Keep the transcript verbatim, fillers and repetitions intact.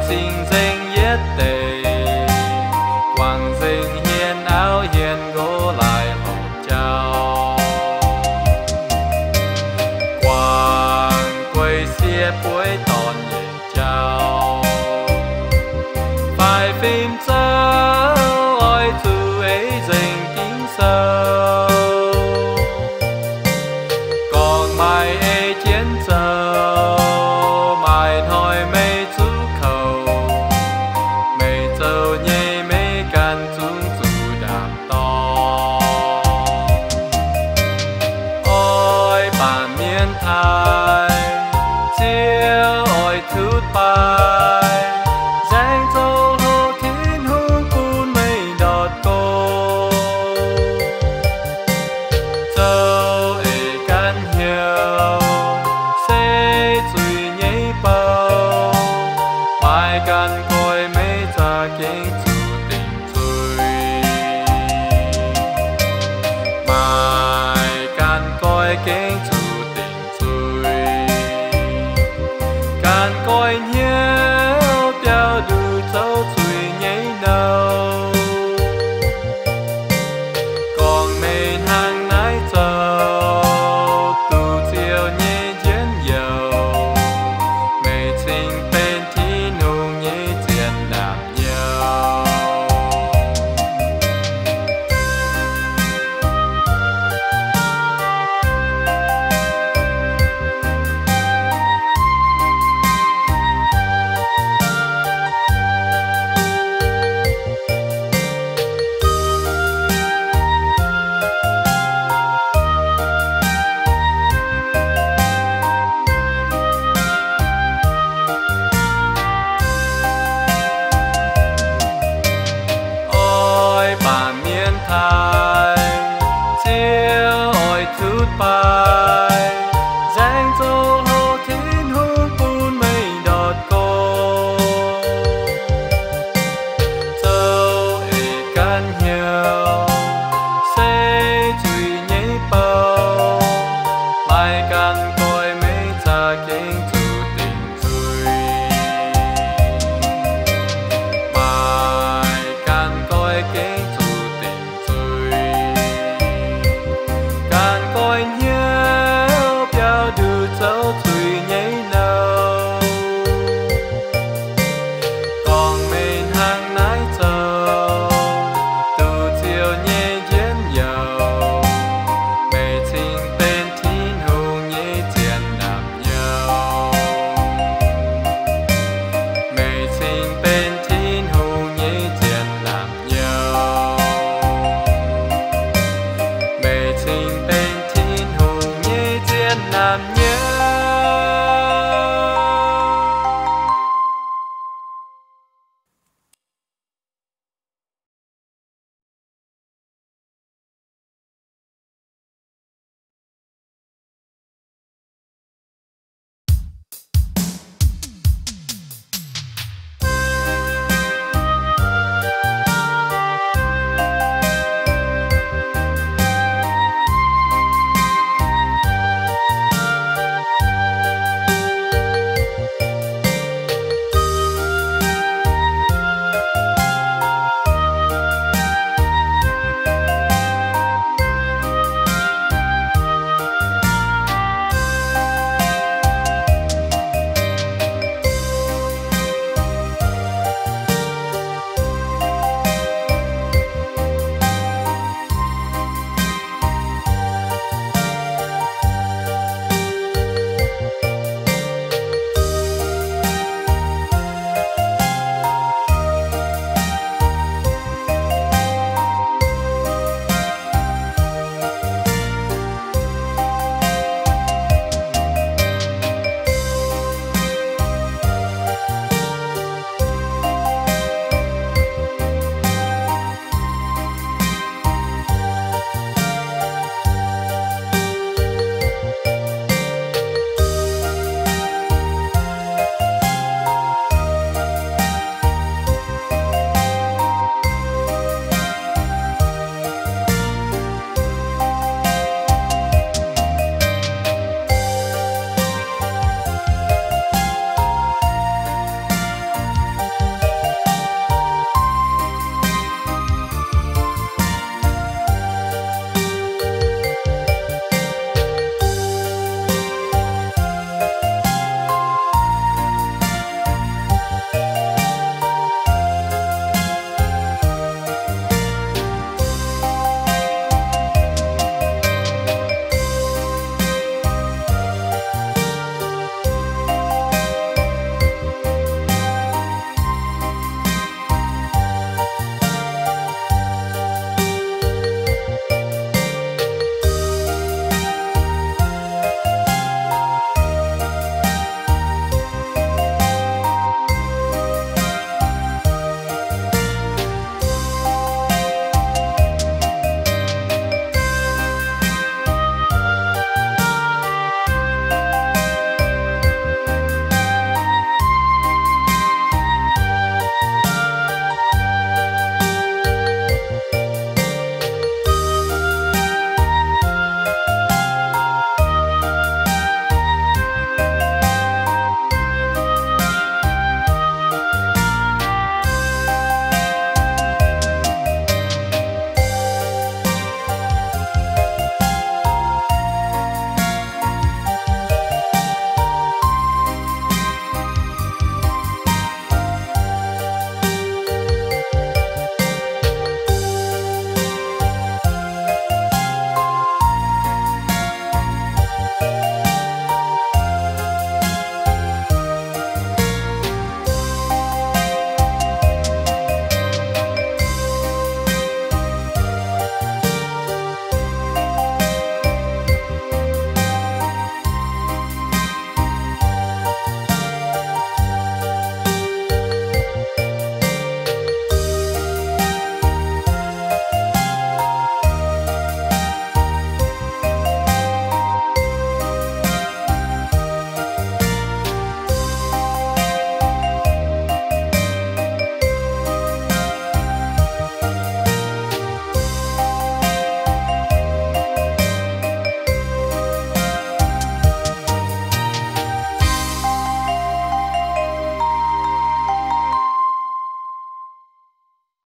sinh sinh yết tề quang sinh hiền áo hiền gỗ lại hộp trao quang quay xia cuối tòn nhẹ trao phải phim sâu ôi chú ấy dành kính sâu còn mai ấy chiến sâu mai thôi mây chú khẩu mây châu nhây mây can chúng chú đàm to ôi bản miên thái chiếu ôi thút bài danh châu hồ thiên hương cun mây đọt cô châu ấy can hiểu sẽ chui nhảy bao bài can coi mấy cha kinh chú tình chui bài can coi kinh chú tình chui can coi nhiều tiêu đủ châu chui nhảy đâu còn mình hàng nái châu tu chiều nhảy chiến dầu mây sinh bên thi nụ nhảy chiến đạp nhau ôi bà miên thái chiếu ôi thút bài